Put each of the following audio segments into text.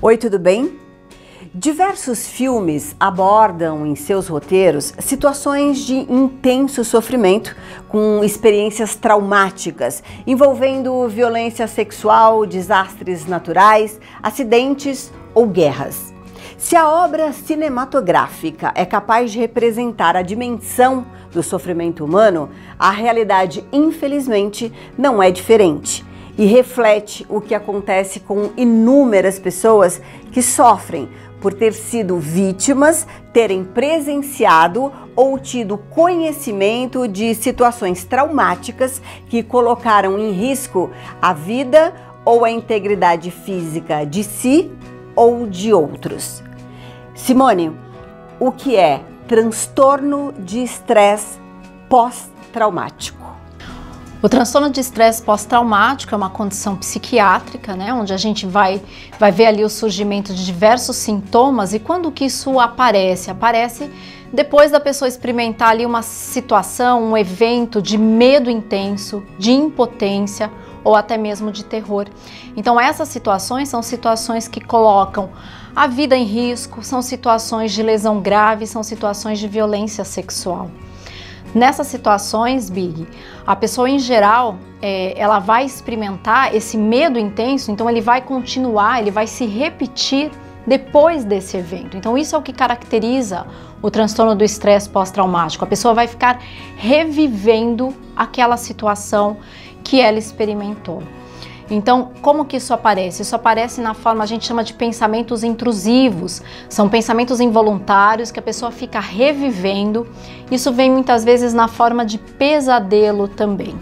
Oi, tudo bem? Diversos filmes abordam em seus roteiros situações de intenso sofrimento com experiências traumáticas, envolvendo violência sexual, desastres naturais, acidentes ou guerras. Se a obra cinematográfica é capaz de representar a dimensão do sofrimento humano, a realidade, infelizmente, não é diferente e reflete o que acontece com inúmeras pessoas que sofrem por ter sido vítimas, terem presenciado ou tido conhecimento de situações traumáticas que colocaram em risco a vida ou a integridade física de si ou de outros. Simone, o que é transtorno de estresse pós-traumático? O transtorno de estresse pós-traumático é uma condição psiquiátrica, né, onde a gente vai ver ali o surgimento de diversos sintomas. E quando que isso aparece? Aparece depois da pessoa experimentar ali uma situação, um evento de medo intenso, de impotência ou até mesmo de terror. Então essas situações são situações que colocam a vida em risco, são situações de lesão grave, são situações de violência sexual. Nessas situações, Big, a pessoa em geral, ela vai experimentar esse medo intenso, então ele vai continuar, ele vai se repetir depois desse evento. Então isso é o que caracteriza o transtorno do estresse pós-traumático. A pessoa vai ficar revivendo aquela situação que ela experimentou. Então, como que isso aparece? Isso aparece na forma, a gente chama de pensamentos intrusivos. São pensamentos involuntários que a pessoa fica revivendo. Isso vem muitas vezes na forma de pesadelo também.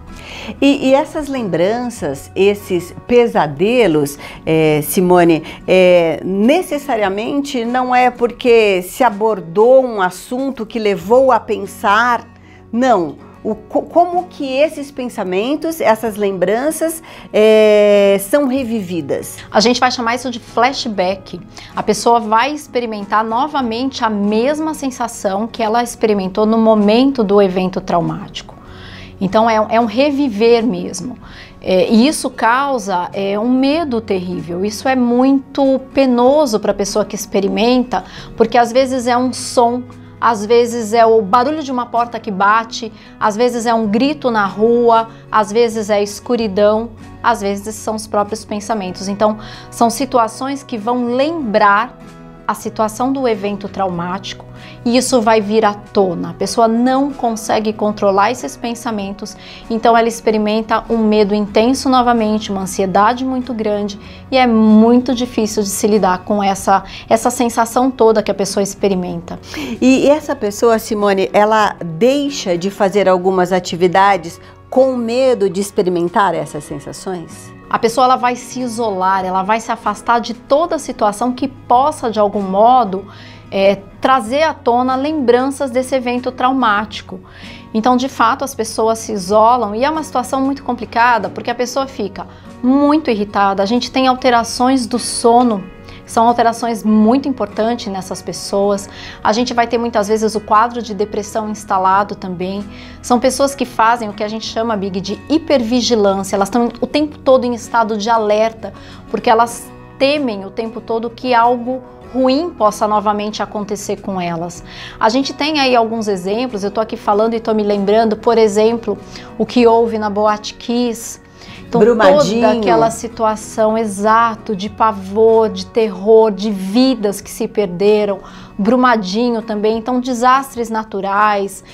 E essas lembranças, esses pesadelos, Simone, necessariamente não é porque se abordou um assunto que levou a pensar, não. Como que esses pensamentos, essas lembranças são revividas? A gente vai chamar isso de flashback. A pessoa vai experimentar novamente a mesma sensação que ela experimentou no momento do evento traumático. Então é um reviver mesmo. E isso causa um medo terrível. Isso é muito penoso para a pessoa que experimenta, porque às vezes é um som, às vezes é o barulho de uma porta que bate, às vezes é um grito na rua, às vezes é escuridão, às vezes são os próprios pensamentos. Então, são situações que vão lembrar a situação do evento traumático e isso vai vir à tona. A pessoa não consegue controlar esses pensamentos, então ela experimenta um medo intenso novamente, uma ansiedade muito grande e é muito difícil de se lidar com essa sensação toda que a pessoa experimenta. E essa pessoa, Simone, ela deixa de fazer algumas atividades com medo de experimentar essas sensações? A pessoa ela vai se isolar, ela vai se afastar de toda situação que possa, de algum modo, trazer à tona lembranças desse evento traumático. Então, de fato, as pessoas se isolam e é uma situação muito complicada porque a pessoa fica muito irritada. A gente tem alterações do sono. São alterações muito importantes nessas pessoas. A gente vai ter muitas vezes o quadro de depressão instalado também. São pessoas que fazem o que a gente chama, Big, de hipervigilância. Elas estão o tempo todo em estado de alerta, porque elas temem o tempo todo que algo ruim possa novamente acontecer com elas. A gente tem aí alguns exemplos, eu tô aqui falando e tô me lembrando, por exemplo, o que houve na Boate Kiss. Então, toda aquela situação, exato, de pavor, de terror, de vidas que se perderam, Brumadinho também, então desastres naturais,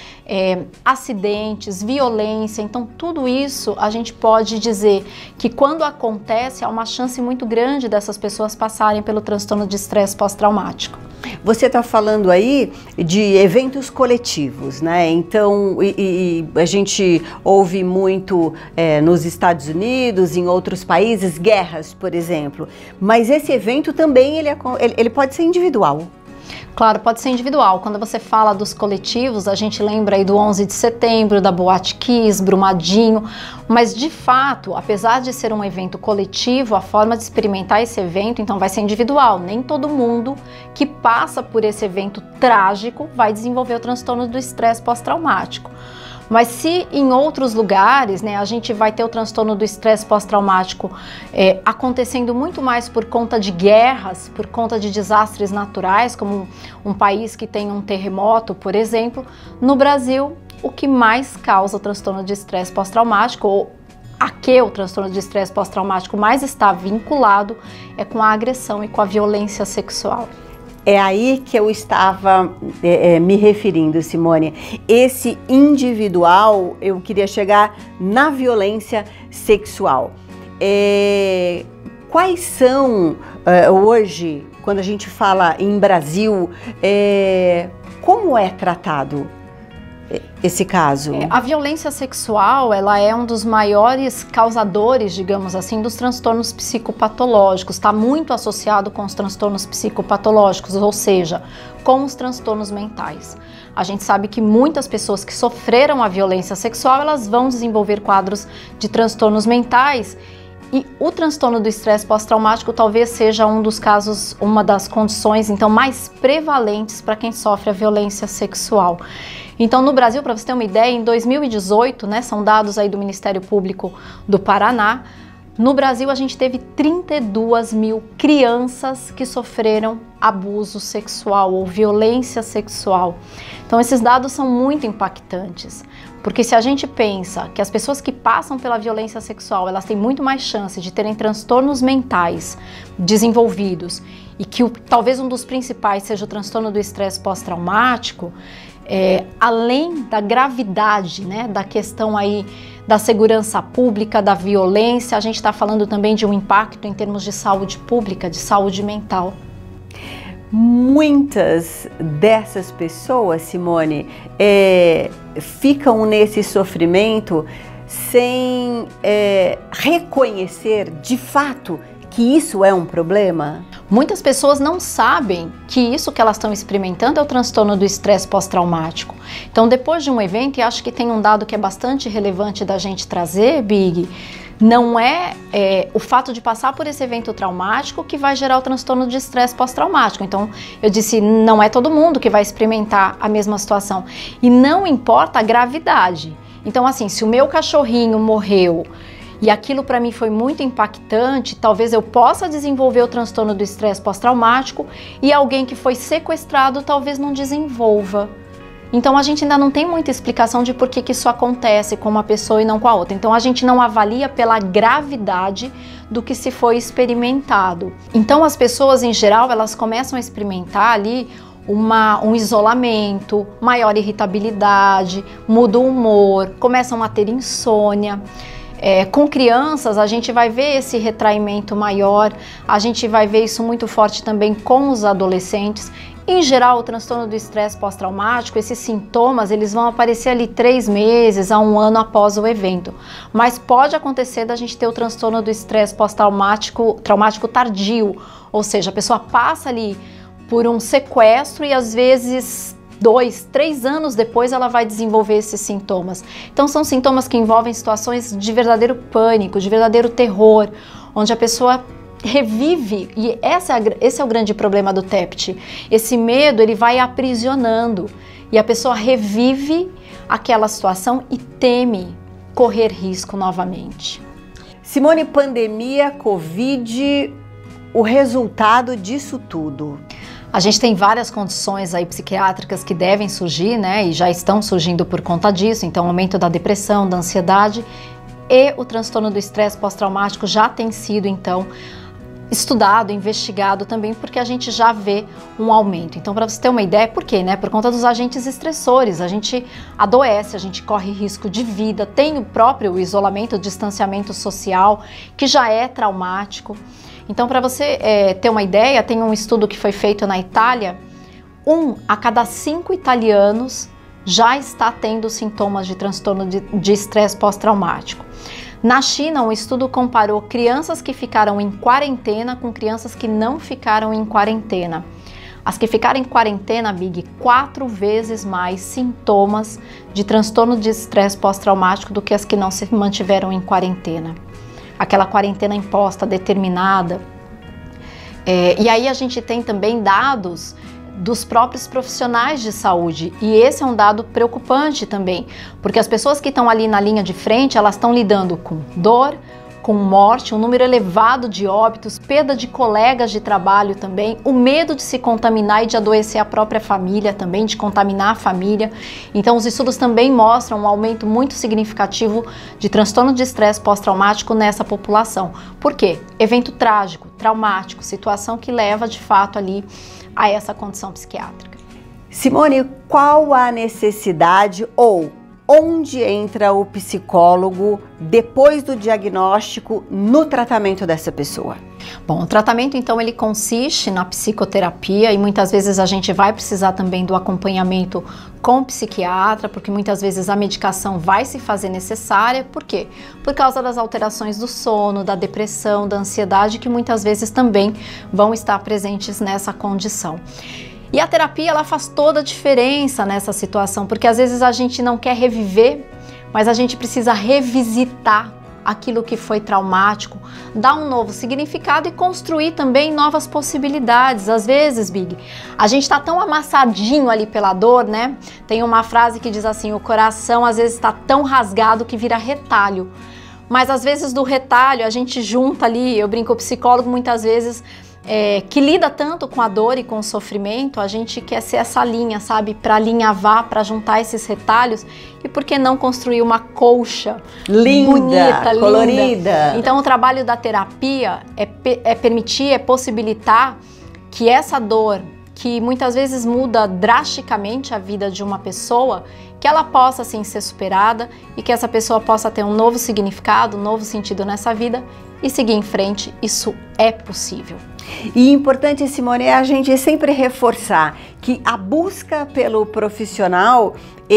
acidentes, violência, então tudo isso a gente pode dizer que quando acontece há uma chance muito grande dessas pessoas passarem pelo transtorno de estresse pós-traumático. Você está falando aí de eventos coletivos, né? Então, a gente ouve muito nos Estados Unidos, em outros países, guerras, por exemplo. Mas esse evento também ele pode ser individual. Claro, pode ser individual. Quando você fala dos coletivos, a gente lembra aí do 11 de setembro, da Boate Kiss, Brumadinho, mas de fato, apesar de ser um evento coletivo, a forma de experimentar esse evento, então vai ser individual. Nem todo mundo que passa por esse evento trágico vai desenvolver o transtorno do estresse pós-traumático. Mas se em outros lugares, né, a gente vai ter o transtorno do estresse pós-traumático acontecendo muito mais por conta de guerras, por conta de desastres naturais, como um país que tem um terremoto, por exemplo, no Brasil, o que mais causa o transtorno de estresse pós-traumático, ou a que o transtorno de estresse pós-traumático mais está vinculado, é com a agressão e com a violência sexual. É aí que eu estava me referindo, Simone. Esse individual, eu queria chegar na violência sexual. Quais são, hoje, quando a gente fala em Brasil, como é tratado esse caso? A violência sexual, ela é um dos maiores causadores, digamos assim, dos transtornos psicopatológicos. Está muito associado com os transtornos psicopatológicos, ou seja, com os transtornos mentais. A gente sabe que muitas pessoas que sofreram a violência sexual, elas vão desenvolver quadros de transtornos mentais. E o transtorno do estresse pós-traumático talvez seja um dos casos, uma das condições então mais prevalentes para quem sofre a violência sexual. Então, no Brasil, para você ter uma ideia, em 2018, né, são dados aí do Ministério Público do Paraná, no Brasil a gente teve 32 mil crianças que sofreram abuso sexual ou violência sexual. Então, esses dados são muito impactantes, porque se a gente pensa que as pessoas que passam pela violência sexual, elas têm muito mais chance de terem transtornos mentais desenvolvidos e que talvez um dos principais seja o transtorno do estresse pós-traumático, além da gravidade, né, da questão aí da segurança pública, da violência, a gente está falando também de um impacto em termos de saúde pública, de saúde mental. Muitas dessas pessoas, Simone, ficam nesse sofrimento sem reconhecer de fato que isso é um problema? Muitas pessoas não sabem que isso que elas estão experimentando é o transtorno do estresse pós-traumático. Então, depois de um evento, e acho que tem um dado que é bastante relevante da gente trazer, Big, não é o fato de passar por esse evento traumático que vai gerar o transtorno de estresse pós-traumático. Então, eu disse, não é todo mundo que vai experimentar a mesma situação. E não importa a gravidade. Então, assim, se o meu cachorrinho morreu e aquilo para mim foi muito impactante, talvez eu possa desenvolver o transtorno do estresse pós-traumático e alguém que foi sequestrado talvez não desenvolva. Então a gente ainda não tem muita explicação de por que isso acontece com uma pessoa e não com a outra. Então a gente não avalia pela gravidade do que se foi experimentado. Então as pessoas em geral, elas começam a experimentar ali um isolamento, maior irritabilidade, muda o humor, começam a ter insônia. Com crianças a gente vai ver esse retraimento maior, a gente vai ver isso muito forte também com os adolescentes. Em geral, o transtorno do estresse pós-traumático, esses sintomas, eles vão aparecer ali 3 meses a 1 ano após o evento. Mas pode acontecer da gente ter o transtorno do estresse pós-traumático tardio, ou seja, a pessoa passa ali por um sequestro e às vezes 2, 3 anos depois ela vai desenvolver esses sintomas. Então são sintomas que envolvem situações de verdadeiro pânico, de verdadeiro terror, onde a pessoa revive, e esse é o grande problema do TEPT. Esse medo, ele vai aprisionando e a pessoa revive aquela situação e teme correr risco novamente. Simone, pandemia, Covid, o resultado disso tudo? A gente tem várias condições aí psiquiátricas que devem surgir, né, e já estão surgindo por conta disso. Então, aumento da depressão, da ansiedade e o transtorno do estresse pós-traumático já tem sido, então, estudado, investigado também, porque a gente já vê um aumento. Então, para você ter uma ideia, por quê, né? Por conta dos agentes estressores, a gente adoece, a gente corre risco de vida, tem o próprio isolamento, o distanciamento social, que já é traumático. Então, para você ter uma ideia, tem um estudo que foi feito na Itália, 1 a cada 5 italianos já está tendo sintomas de transtorno de estresse pós-traumático. Na China, um estudo comparou crianças que ficaram em quarentena com crianças que não ficaram em quarentena. As que ficaram em quarentena, Big, 4 vezes mais sintomas de transtorno de estresse pós-traumático do que as que não se mantiveram em quarentena. Aquela quarentena imposta, determinada. E aí a gente tem também dados dos próprios profissionais de saúde. E esse é um dado preocupante também, porque as pessoas que estão ali na linha de frente, elas estão lidando com dor, com morte, um número elevado de óbitos, perda de colegas de trabalho também, o medo de se contaminar e de adoecer a própria família também, de contaminar a família. Então os estudos também mostram um aumento muito significativo de transtorno de estresse pós-traumático nessa população. Por quê? Evento trágico, traumático, situação que leva de fato ali a essa condição psiquiátrica. Simone, qual a necessidade ou onde entra o psicólogo depois do diagnóstico no tratamento dessa pessoa? Bom, o tratamento então ele consiste na psicoterapia e muitas vezes a gente vai precisar também do acompanhamento com o psiquiatra, porque muitas vezes a medicação vai se fazer necessária. Por quê? Por causa das alterações do sono, da depressão, da ansiedade, que muitas vezes também vão estar presentes nessa condição. E a terapia, ela faz toda a diferença nessa situação, porque às vezes a gente não quer reviver, mas a gente precisa revisitar aquilo que foi traumático, dar um novo significado e construir também novas possibilidades. Às vezes, Big, a gente tá tão amassadinho ali pela dor, né? Tem uma frase que diz assim, o coração às vezes está tão rasgado que vira retalho. Mas às vezes do retalho a gente junta ali, eu brinco, o psicólogo muitas vezes que lida tanto com a dor e com o sofrimento, a gente quer ser essa linha, sabe, para alinhavar, para juntar esses retalhos e por que não construir uma colcha linda, bonita, colorida. Linda. Então o trabalho da terapia é permitir, é possibilitar que essa dor, que muitas vezes muda drasticamente a vida de uma pessoa, que ela possa assim ser superada e que essa pessoa possa ter um novo significado, um novo sentido nessa vida e seguir em frente. Isso é possível. E importante, Simone, é a gente sempre reforçar que a busca pelo profissional,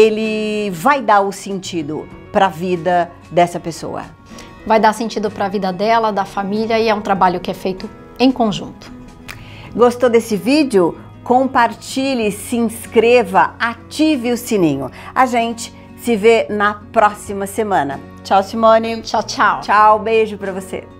ele vai dar o sentido para a vida dessa pessoa. Vai dar sentido para a vida dela, da família, e é um trabalho que é feito em conjunto. Gostou desse vídeo? Compartilhe, se inscreva, ative o sininho. A gente se vê na próxima semana. Tchau, Simone. Tchau, tchau. Tchau, beijo para você.